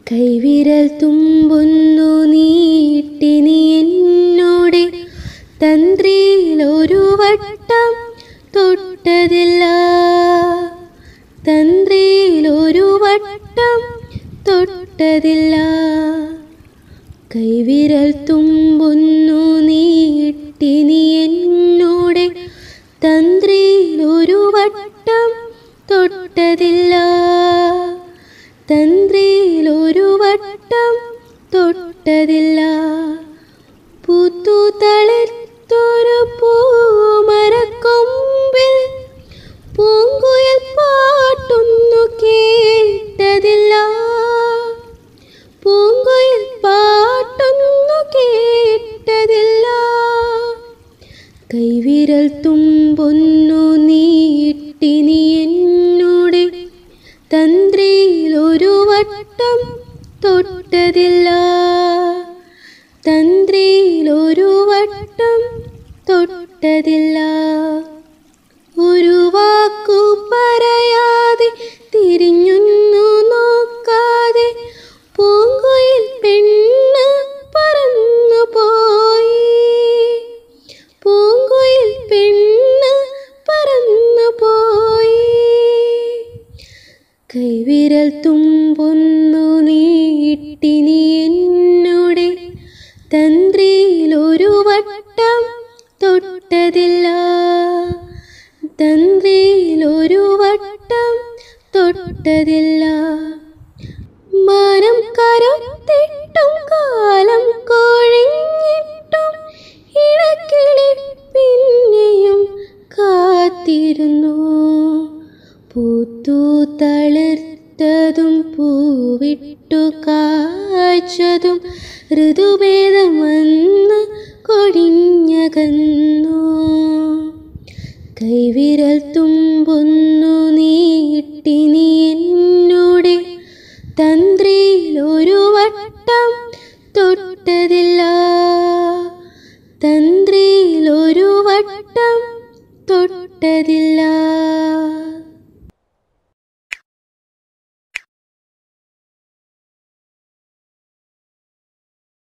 കൈവിരൽ തുമ്പൊന്നു നീട്ടി നീ എന്നോടെ തന്ത്രിയിലൊരു വട്ടം തൊട്ടതില്ല, തന്ത്രിയിലൊരു വട്ടം തൊട്ടതില്ല. കൈവിരൽ തുമ്പൊന്നു നീട്ടി നീ എന്നോടെ തന്ത്രിയിലൊരു വട്ടം തൊട്ടതില്ല, തന്ത്രിയിലൊരു വട്ടം തൊട്ടതില്ല. പൂത്തു തളിർത്തൊരു പൂമരക്കൊമ്പിൽ പൂങ്കുയിൽ പാട്ടൊന്നു കേട്ടതില്ല, പൂങ്കുയിൽ പാട്ടൊന്നു കേട്ടതില്ല. കൈവിരൽ തുമ്പൊന്നു നീട്ടി നീ എന്നോടെ തന്ത്രിയിലൊരു വട്ടം തൊട്ടതില്ല, തന്ത്രിയിലൊരു വട്ടം തൊട്ടതില്ല. ഒരു വാക്കു പറയാതെ തിരിഞ്ഞൊന്നു നോക്കാതെ പൂങ്കുയിൽ പെണ്ണ് പറന്നു പോയി, പൂങ്കുയിൽ പെണ്ണ് പറന്നു പോയി. കൈവിരൽ തുമ്പൊന്നു നീട്ടി നീ എന്നോടെ തന്ത്രിയിലൊരു വട്ടം തൊട്ടതില്ല, തന്ത്രിയിലൊരു വട്ടം തൊട്ടതില്ല. മാനം കരുത്തിട്ടും കാലം കൊഴിഞ്ഞിട്ടും ഇടക്കിളി പിന്നെയും കാത്തിരുന്നു. പൂത്തു തളിർത്തതും പൂവിട്ടു കായ്ച്ചതും ഋതുഭേദം വന്ന് കൊഴിഞ്ഞകന്നു. കൈവിരൽ തുമ്പൊന്നു